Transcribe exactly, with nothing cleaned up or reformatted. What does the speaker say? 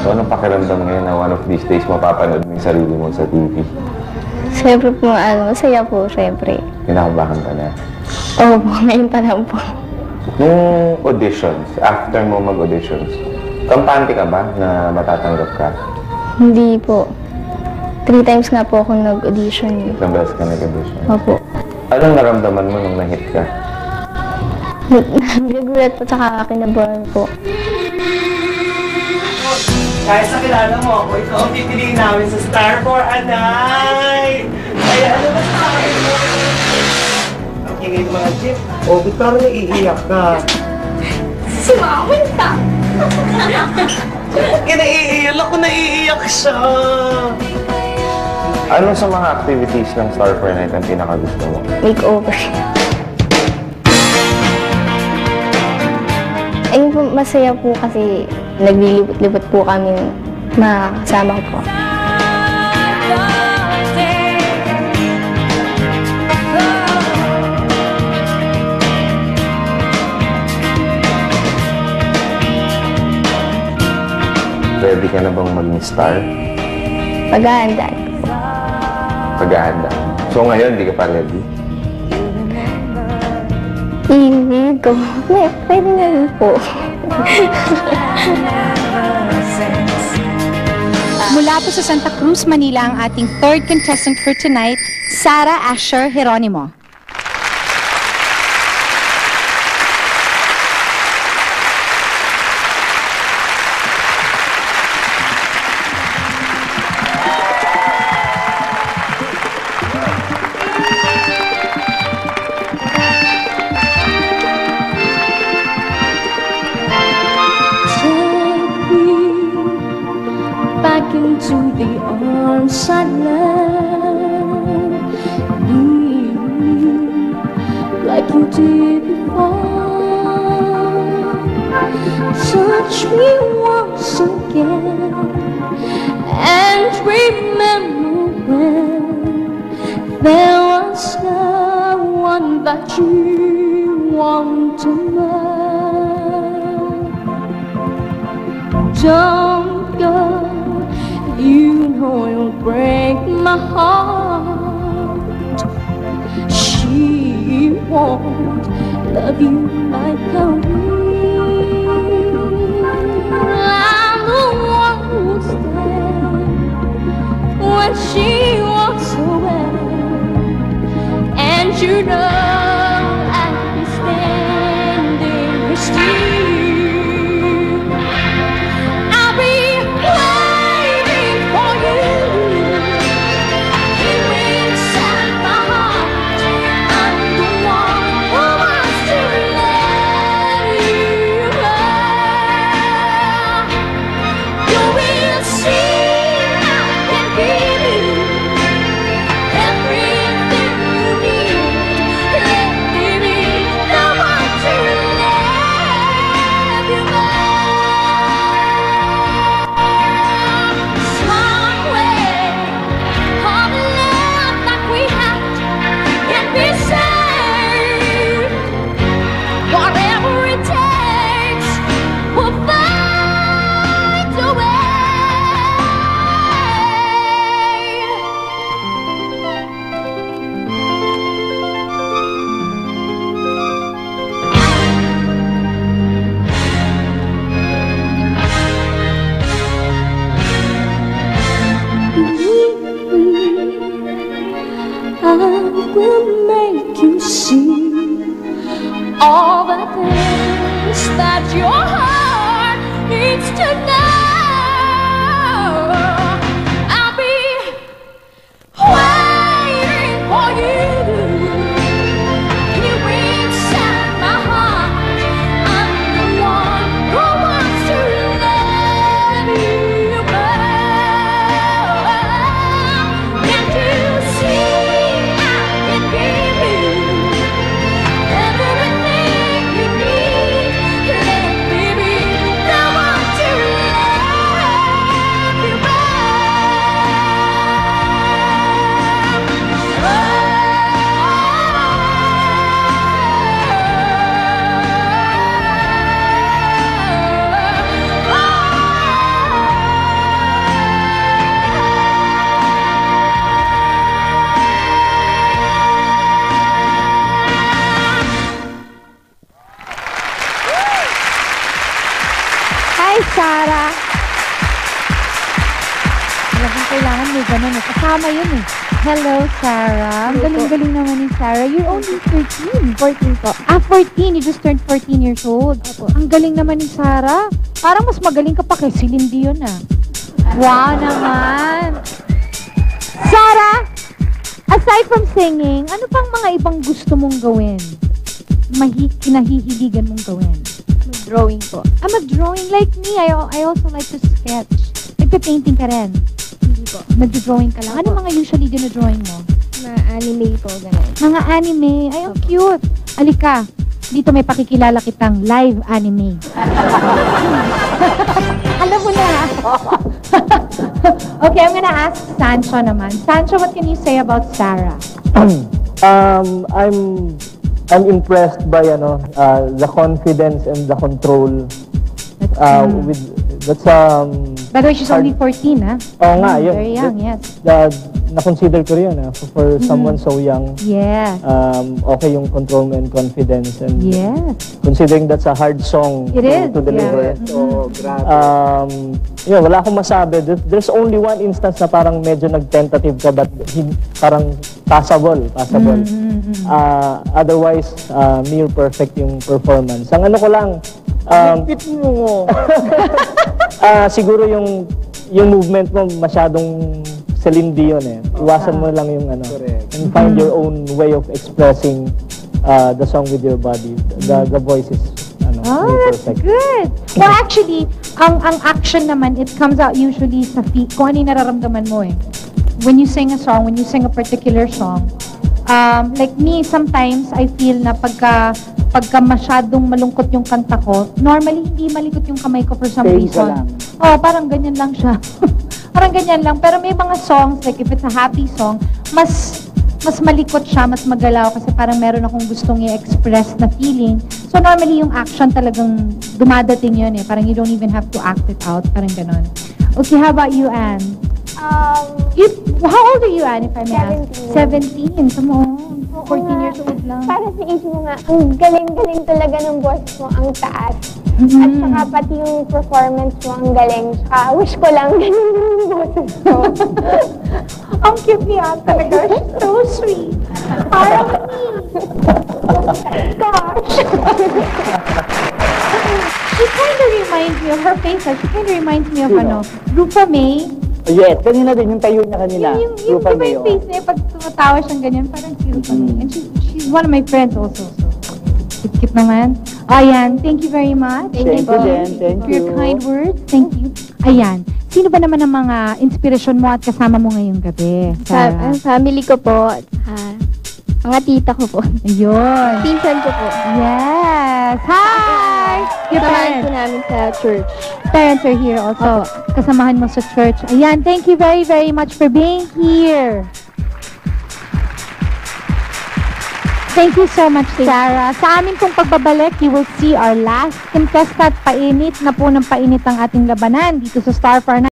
So, anong pakiramdam ngayon na one of these days mapapanood mo yung sarili mo sa T V? Siyempre po, ano, masaya po, siyempre. Kinakabahan ka na? Oo po, ngayon pa lang po. Nung auditions, after mo mag-auditions, kampante ka ba na matatanggap ka? Hindi po. Three times nga po akong nag-audition. Ilang beses ka nag-audition? Opo. Anong naramdaman mo nung na-hit ka? Nagulat po, tsaka kinabahan po. Kahit sa kilala mo ako, ikaw ang pipiliin namin sa Star for a Night! Kaya ano ba sa akin mo? Ang ingay ng mga jeep. O, ba't parang naiiyak ka? Sumawin ka! Kaya naiiyak ako, naiiyak siya! Ano sa mga activities ng Star for a Night ang pinakagusto mo? Makeover. Ayun po, masaya po kasi naglilibot-libot po kami na kasama ko po. Ready ka na bang maging star? Pag-aandaan. Pag-ahanda. So ngayon, hindi ka pa ready? Hindi ko. May, pwede na rin po. Mula po sa Santa Cruz, Manila, ang ating third contestant for tonight, Sarah Asher Geronimo. Back into the arms I love you, like you did before. Touch me once again and remember when there was no one that you want to know. Don't go. You know you'll break my heart. She won't love you like I will. I'm the one who'll stand when she walks away, and you know I'll be standing here still. I will make you see all the things that your heart needs to know. I'll be waiting for you. You inside my heart. I'm the one who wants to love you more. Can't you see? Everything you need, let me be the one to talagang kailangan may ganun eh. Kasama yun eh. Hello, Sarah. Ang galing-galing naman ni Sarah. You're only thirteen. fourteen po. Ah, fourteen. You just turned fourteen years old. Opo. Ang galing naman ni Sarah. Parang mas magaling ka pa kay Celine Dion ah. Wow naman. Sarah, aside from singing, ano pang mga ibang gusto mong gawin? Mahi kinahihiligan mong gawin? Drawing po. I'm a drawing like me. I, I also like to sketch. Nagpa-painting ka rin. Hindi po. Nagdo-drawing ka lang. Ano mga usually dinodrawing mo? Na anime po, gano'n. Mga anime. Ay, ang cute. Alika, dito may pakikilala kitang live anime. Alam mo na. Okay, I'm gonna ask Sancho naman. Sancho, what can you say about Sarah? um, I'm I'm impressed by ano uh, the confidence and the control That's, uh, um, with that's um by the way, she's only fourteen, huh? Oo nga, Mm, yun. Very young, That- yes. the, na-consider ko rin yun ah, for, for someone so young. Yeah. Um, okay yung control mo and confidence and Yes. considering that's a hard song It to, is, to deliver. yeah. So, grabe. Um, yun, wala akong masabi. There- There's only one instance na parang medyo nag-tentative ka but hin- parang passable, passable. Mm-hmm. Uh, otherwise, uh, near perfect yung performance. Ang ano ko lang, um, ah, siguro yung yung movement mo masyadong Celine Dion eh. Iwasan mo lang yung ano. Correct. And find your own way of expressing uh, the song with your body. The the voice is ano, Oh, near that's perfect. good. Well, actually, ang ang action naman, it comes out usually sa feet. Kung ano yung nararamdaman mo eh. When you sing a song, when you sing a particular song, um, like me, sometimes I feel na pagka pagka masyadong malungkot yung kanta ko, normally hindi malikot yung kamay ko for some Stay ka reason. lang. Oh, parang ganyan lang siya. Parang ganyan lang. Pero may mga songs, like if it's a happy song, mas mas malikot siya, mas magalaw kasi parang meron akong gustong i-express na feeling. So normally yung action talagang dumadating yun eh. Parang you don't even have to act it out. Parang ganon. Okay, how about you, Anne? Um, You, how old are you, Anne, if I may ask? seventeen. seventeen. Come on. fourteen nga. years old lang. Para sa age mo nga, ang galing-galing talaga ng boses mo, ang taas. At Mhm. saka pati yung performance mo, ang galing. Saka wish ko lang ganun din yung boses ko. Ang cute ni Anne talaga. She's so sweet. Parang me. Gosh. She kind of reminds me of her face. ah, She kind of reminds me of ano, Rupa May. Yes, kanina din yung tayo niya kanina. Yung, yung, yung, Rupa diba May, yung oh. face niya, pag tumatawa siyang ganyan, parang si Rupa May. And she's, she's one of my friends also. So, cute naman. Ayan, thank you very much. Thank you Thank you din, thank For your you. kind words. Thank you. Ayan. Sino ba naman ang mga inspirasyon mo at kasama mo ngayong gabi? Sa, Sarah? ang family ko po, ah, mga tita ko po. Ayun. Pinsan ko po. Yes. Hi! Your Samahan po parents. namin sa church. Parents are here also. Kasamahan mo sa church. Ayan. Thank you very, very much for being here. Thank you so much, Sarah. Sa amin pong pagbabalik, you will see our last contestant. Painit na po ng painit ang ating labanan dito sa Star for